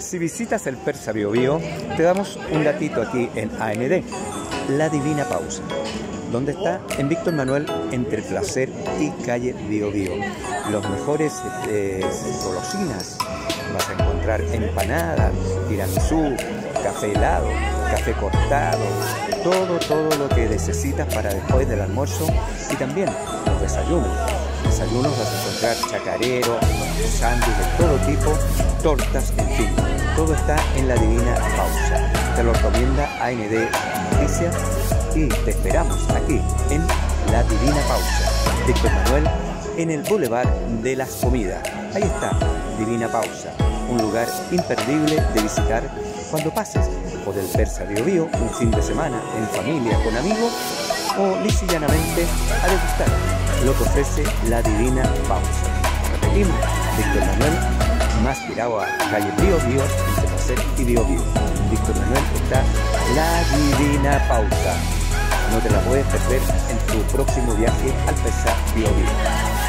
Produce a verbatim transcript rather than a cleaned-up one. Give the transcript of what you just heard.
Si visitas el Persa Biobío, te damos un datito aquí en A N D, La Divina Pausa. ¿Dónde está? En Víctor Manuel, entre Placer y Calle Biobío. Los mejores eh, golosinas. Vas a encontrar empanadas, tiramisú, café helado, café cortado, todo, todo lo que necesitas para después del almuerzo, y también los desayunos. Desayunos vas a encontrar chacarero, sándwiches de todo tipo, tortas, en fin. Todo está en La Divina Pausa. Te lo recomienda A N D Noticias y te esperamos aquí en La Divina Pausa. Víctor Manuel, en el Boulevard de las Comidas. Ahí está, Divina Pausa, un lugar imperdible de visitar cuando pases por el Persa Biobío un fin de semana en familia, con amigos, o lisa y llanamente a degustar lo que ofrece La Divina Pausa. Repetimos, Víctor Manuel, más tirado a Calle Biobío, entre Placer y Biobío. Víctor Manuel está La Divina Pausa. No te la puedes perder en tu próximo viaje al Persa Biobío.